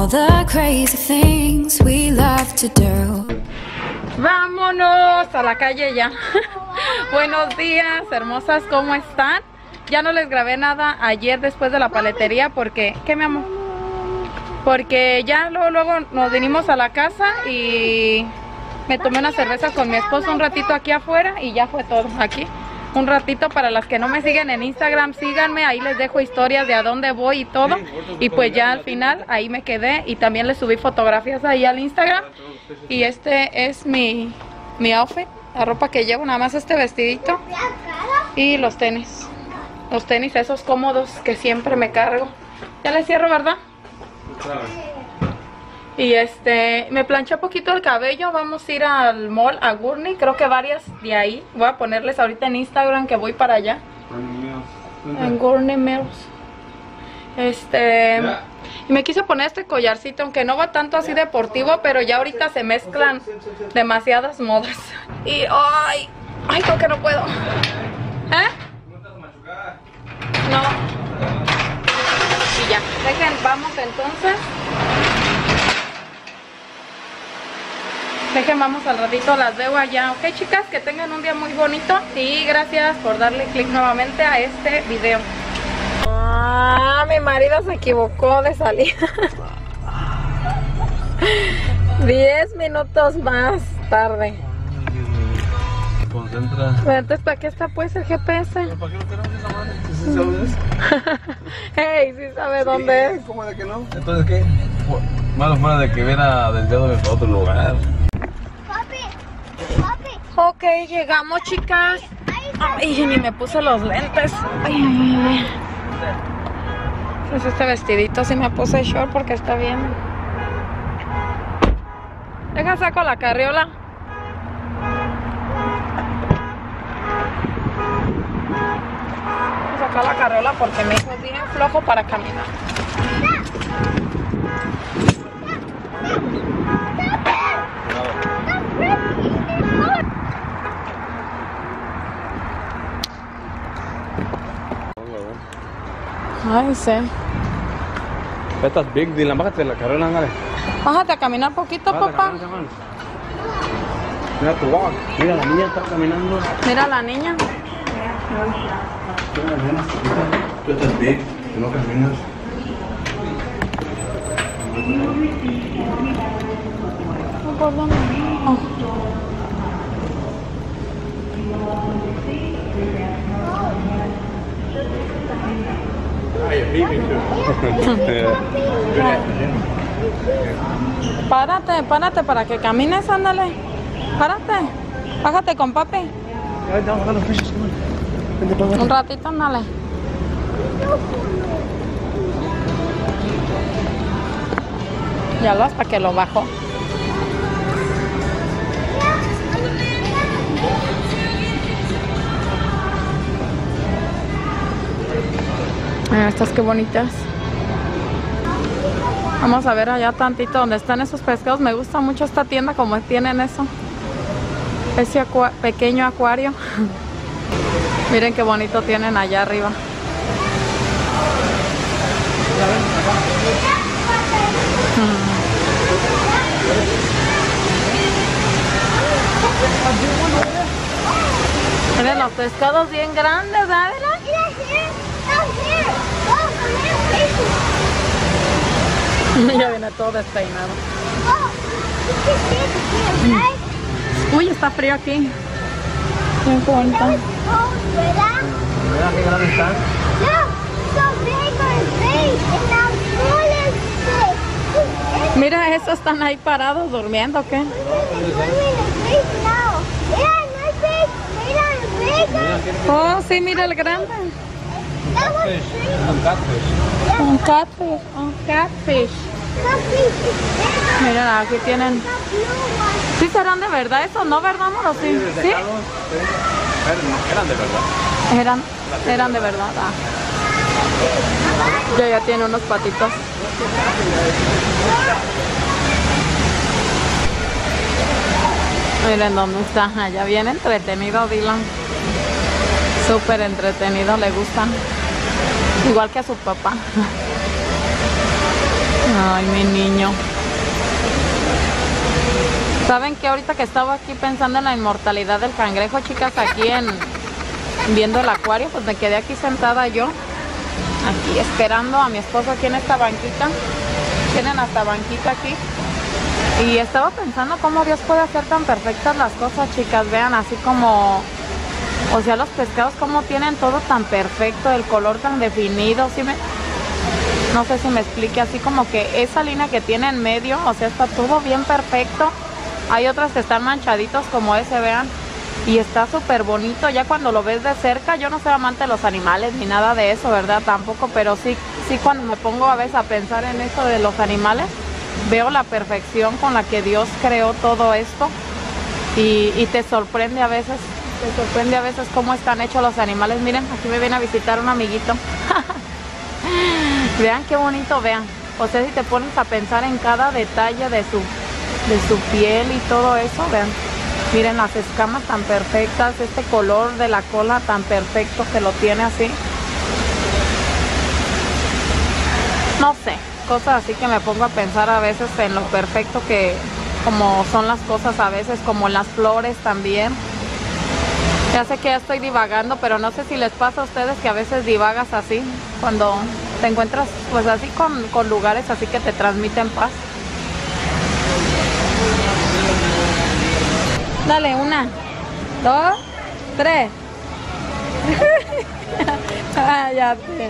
all the crazy things we love to do. Vámonos a la calle ya. Buenos días, hermosas, ¿cómo están? Ya no les grabé nada ayer después de la paletería porque... ¿Qué, mi amor? Porque ya luego nos vinimos a la casa y me tomé una cerveza con mi esposo un ratito aquí afuera y ya fue todo aquí. Un ratito. Para las que no me siguen en Instagram, síganme, ahí les dejo historias de a dónde voy y todo. Y pues ya al final ahí me quedé y también les subí fotografías ahí al Instagram. Y este es mi outfit, la ropa que llevo, nada más este vestidito y los tenis. Los tenis esos cómodos que siempre me cargo. Ya les cierro, ¿verdad? Y me planché un poquito el cabello. Vamos a ir al mall, a Gurney. Creo que varias de ahí. Voy a ponerles ahorita en Instagram que voy para allá. En Gurney Mills. Y me quise poner este collarcito, aunque no va tanto así deportivo, pero ya ahorita se mezclan demasiadas modas. Y ay, creo que no puedo. ¿Eh? No. Y ya, vamos entonces. Vamos al ratito, las veo allá. Ok, chicas, que tengan un día muy bonito. Y gracias por darle click nuevamente a este video. Mi marido se equivocó de salida. 10 minutos más tarde. Concentra. Entonces, ¿para qué está pues el GPS? ¿Para qué lo queremos esa madre? ¿Sí sabes? Hey, sí sabe dónde es. ¿Cómo de que no? Entonces, ¿qué? Malo fuera de que hubiera desviado de otro lugar. Ok, llegamos, chicas. Ay, ni me puse los lentes. Ay. Pues este vestidito sí me puse short porque está bien. Deja, saco la carriola. Voy a sacar la carriola porque mi hijo es bien flojo para caminar. Ay, sí. Estás big, Dylan, bájate de la carrera, ándale. Bájate a caminar poquito, papá. Mira tu walk. Mira, la niña está caminando. Mira la niña. Tú estás big, tú no caminas. ¿Por dónde? Oh. Párate para que camines, ándale. Párate. Bájate con papi. Un ratito, ándale. Ya lo hasta que lo bajo. Estas qué bonitas. Vamos a ver allá tantito donde están esos pescados. Me gusta mucho esta tienda como tienen eso. Ese pequeño acuario. Miren qué bonito tienen allá arriba. Miren los pescados bien grandes, ¿verdad? Ya viene todo despeinado. Uy, está frío aquí. Bien bonito. Mira qué grande está. Mira, esos están ahí parados durmiendo, ¿o qué? Oh, sí, mira el grande. Un catfish. Mira, aquí tienen. ¿Sí serán de verdad eso? ¿No, verdad, amor? ¿Sí? ¿Sí? Eran de verdad. Eran de verdad. Ya tiene unos patitos. Miren dónde está. Allá viene entretenido, Dylan. Súper entretenido, le gustan. Igual que a su papá. Ay, mi niño. ¿Saben qué? Ahorita que estaba aquí pensando en la inmortalidad del cangrejo, chicas, aquí viendo el acuario, pues me quedé aquí sentada yo, aquí esperando a mi esposo aquí en esta banquita. Tienen hasta banquita aquí. Y estaba pensando cómo Dios puede hacer tan perfectas las cosas, chicas. Vean, así como, o sea, los pescados como tienen todo tan perfecto, el color tan definido. ¿Sí no sé si me explique, así como que esa línea que tiene en medio, o sea, está todo bien perfecto. Hay otras que están manchaditos como ese, vean. Y está súper bonito, ya cuando lo ves de cerca. Yo no soy amante de los animales ni nada de eso, ¿verdad? Tampoco, pero sí cuando me pongo a veces a pensar en eso de los animales, veo la perfección con la que Dios creó todo esto. Y te sorprende a veces cómo están hechos los animales. Miren, aquí me viene a visitar un amiguito. Vean qué bonito, vean. O sea, si te pones a pensar en cada detalle de su piel y todo eso, vean. Miren las escamas tan perfectas, este color de la cola tan perfecto que lo tiene así. No sé, cosas así que me pongo a pensar a veces en lo perfecto que, como son las cosas a veces, como las flores también. Ya sé que ya estoy divagando, pero no sé si les pasa a ustedes que a veces divagas así, cuando te encuentras pues así con lugares así que te transmiten paz. Dale, 1, 2, 3. Ah, ya sé.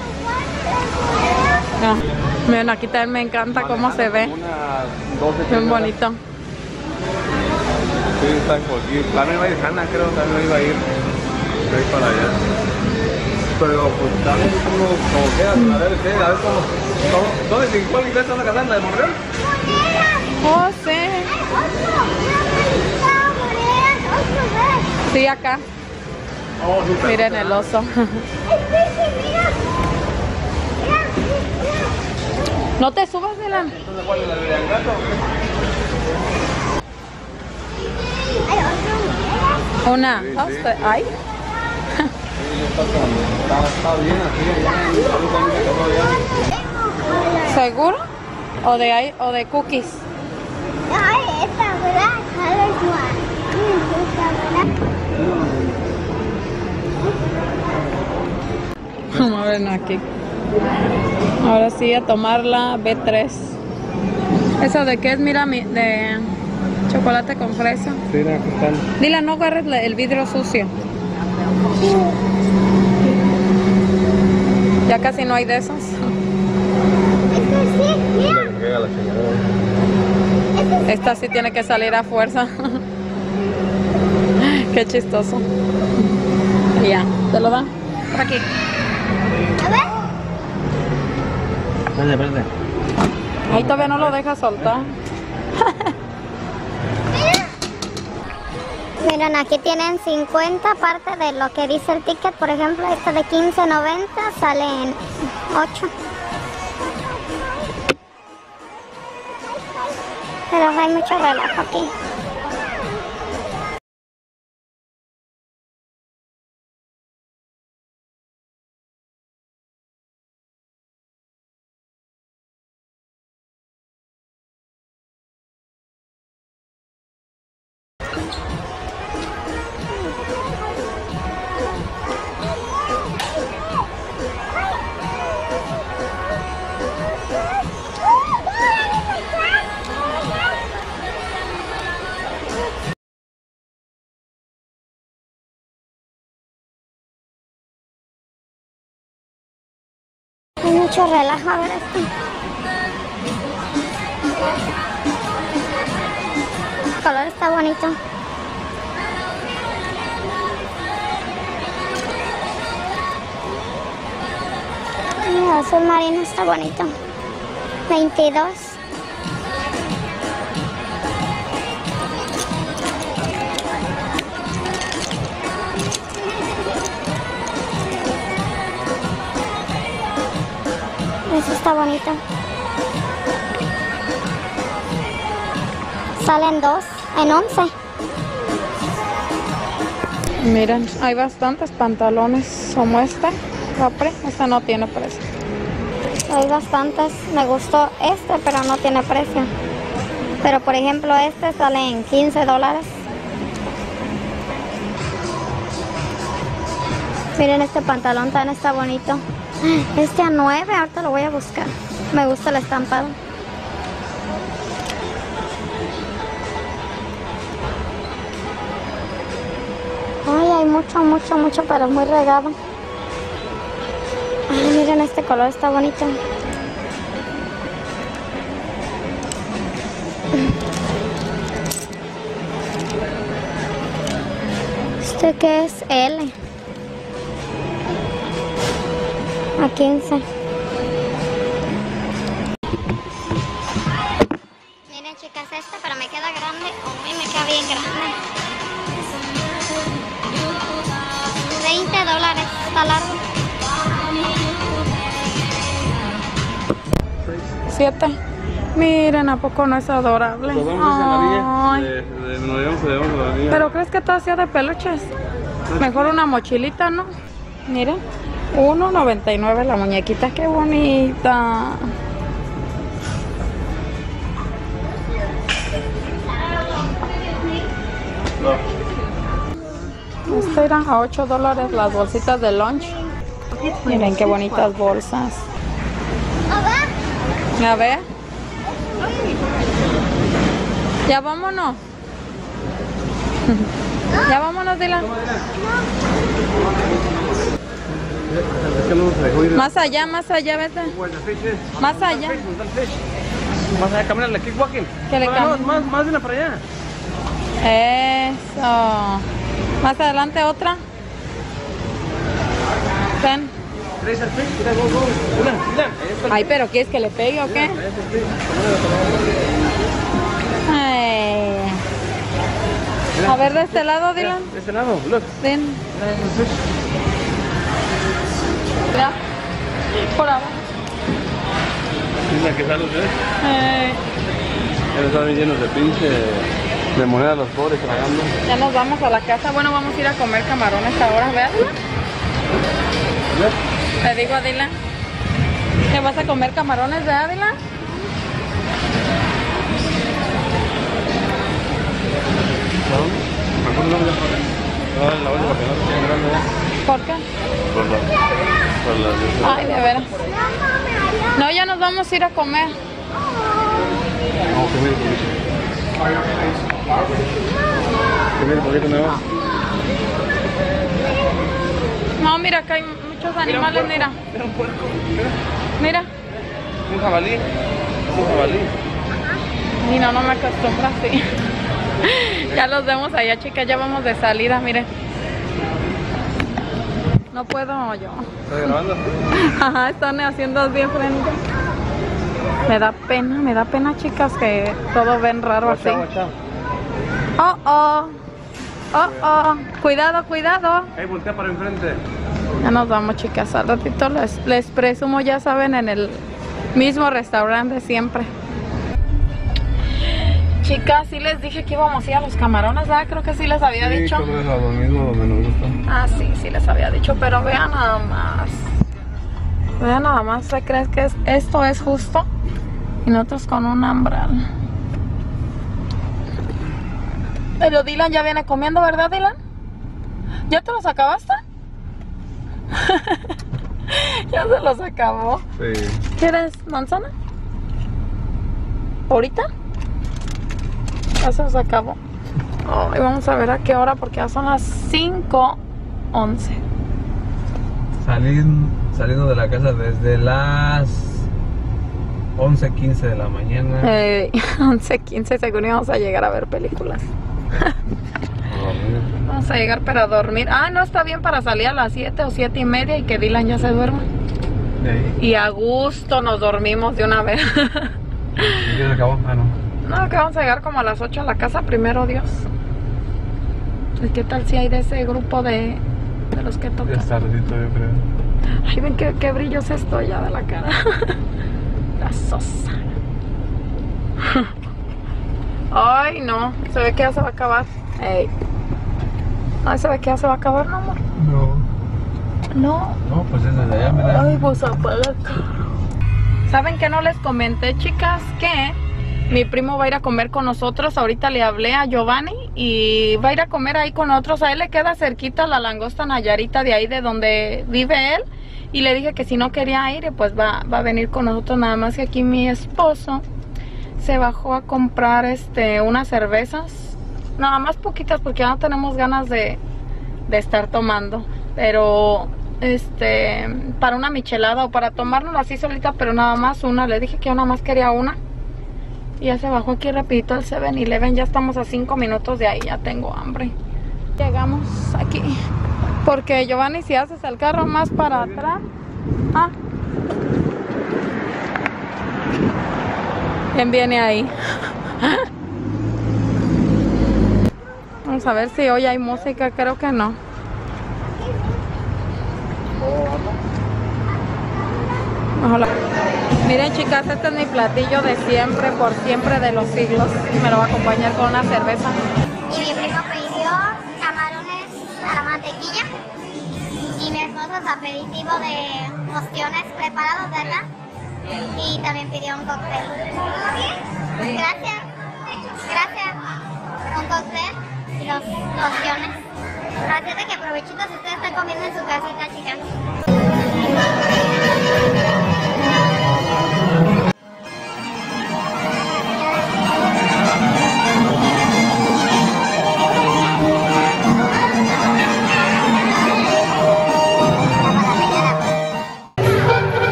No. Miren, aquí también me encanta cómo se ve. Bien bonito. Sí, está por aquí. También va a ir Hanna, creo, también iba a ir. Voy para allá. Pero pues también como queda, a ver cómo. ¿Dónde? ¿En cuál iglesia van a casar? ¿La de Monreal? Oh, sí. Sí, acá. Oh, super. Miren el oso. No te subas, Dylan. ¿Entonces cuál es la de gato? Una, Sí, dos, sí. tres. Ay. Está bien así, allá. ¿Seguro? ¿O de cookies? Vamos a ver aquí. Ahora sí, a tomar la B3. ¿Eso de qué es? Mira, de chocolate con fresa. Sí, la que están. Dile, no agarres el vidrio sucio. Ya casi no hay de esos. Esta sí tiene que salir a fuerza. Qué chistoso. Ya, ¿te lo dan? Por aquí. Espérate. Ahí todavía no lo deja soltar. Miren, aquí tienen 50 parte de lo que dice el ticket. Por ejemplo, este de 15.90 sale en 8. Pero hay mucho relajo aquí. Hay mucho relajo, a ver esto. El color está bonito. El azul marino está bonito. 22. Eso está bonito. Salen 2 en 11. Miren, hay bastantes pantalones como este. Esta no tiene precio. Hay bastantes. Me gustó este, pero no tiene precio. Pero por ejemplo este sale en $15. Miren, este pantalón también está bonito. Este a 9, ahorita lo voy a buscar. Me gusta el estampado. Ay, hay mucho, pero es muy regado. Ay, miren, este color está bonito. ¿Este qué es? L. A 15. Miren, chicas, este, pero me queda grande. Uy, me queda bien grande. $20. Está largo. 7. Miren, ¿a poco no es adorable? Ay. ¿Pero crees que todo sea de peluches? Mejor una mochilita, ¿no? Miren, $1.99 la muñequita, qué bonita. Esta era a $8 las bolsitas de lunch. Miren qué bonitas bolsas. A ver. Ya vámonos. Ya vámonos, Dylan. Más allá, vete. Más allá. Más allá, camínale, kickwalking. Que le más de una para allá. Eso. Más adelante otra. Ven. Ay, pero ¿quieres que le pegue o qué? Ay. A ver, de este lado, Dylan. De este lado, look. Ven. Ya. Por abajo. Mira que salen ustedes. Ya están llenos de pinche de moneda los pobres tragando. Ya nos vamos a la casa. Bueno, vamos a ir a comer camarones ahora, ¿verdad? Le digo a Dylan que vas a comer camarones, ¿verdad, Dylan? ¿Por qué? Ay, de veras. No, ya nos vamos a ir a comer. No, mira, acá hay muchos animales, mira. Mira. Un jabalí. Y no me acostumbro así. Ya los vemos allá, chicas, ya vamos de salida, miren. No puedo yo. ¿Estás grabando? Ajá, están haciendo así enfrente. Me da pena, chicas, que todo ven raro así. Oh. Cuidado. Ahí voltea para enfrente. Ya nos vamos, chicas. Al ratito les presumo, ya saben, en el mismo restaurante siempre. Chicas, sí les dije que íbamos a ir a los camarones, ¿verdad? Creo que sí les había dicho. Sí, es lo mismo, donde nos gusta. Ah, sí les había dicho, pero vean nada más. Vean nada más, ¿se creen que esto es justo? Y nosotros con un umbral. Pero Dylan ya viene comiendo, ¿verdad, Dylan? ¿Ya te los acabaste? Ya se los acabó. Sí. ¿Quieres manzana? ¿Ahorita? Ya se los acabó. Y vamos a ver a qué hora, porque ya son las 5:11. Saliendo de la casa desde las 11:15 de la mañana. 11:15, según íbamos a llegar a ver películas. Vamos a llegar para dormir. Ah, no, está bien para salir a las 7 o 7:30 y que Dylan ya se duerma. Y a gusto nos dormimos de una vez. ¿Y ya se acabó? Ah, no. No, que vamos a llegar como a las 8 a la casa, primero Dios. ¿Y qué tal si hay de ese grupo de los que tocan? Ya es tardito, yo creo. Ay, ven qué brillos estoy ya de la cara. La sosa. Ay, no, se ve que ya se va a acabar. Ey. Ay, se ve que ya se va a acabar, ¿no, amor? No. No. No, pues es desde allá, mira. Ay, pues apaga. ¿Saben qué no les comenté, chicas? Que mi primo va a ir a comer con nosotros. Ahorita le hablé a Giovanni y va a ir a comer ahí con nosotros. A él le queda cerquita la Langosta Nayarita, de ahí de donde vive él. Y le dije que si no quería ir, pues va a venir con nosotros. Nada más que aquí mi esposo se bajó a comprar unas cervezas. Nada más poquitas porque ya no tenemos ganas de estar tomando. Pero para una michelada o para tomárnosla así solita, pero nada más una. Le dije que yo nada más quería una. Y ya se bajó aquí rapidito al 7-Eleven. Ya estamos a 5 minutos de ahí. Ya tengo hambre. Llegamos aquí. Porque Giovanni, si haces el carro más para atrás. Ah. ¿Quién viene ahí? Vamos a ver si hoy hay música. Creo que no. Ojalá. Miren, chicas, este es mi platillo de siempre, por siempre de los siglos. Me lo va a acompañar con una cerveza. Y mi primo pidió camarones a la mantequilla. Y mi esposo es aperitivo de ostiones preparados, ¿verdad? Y también pidió un cóctel. Gracias. Gracias. Un cóctel y los ostiones. Así de que provechitos ustedes están comiendo en su casita, chicas.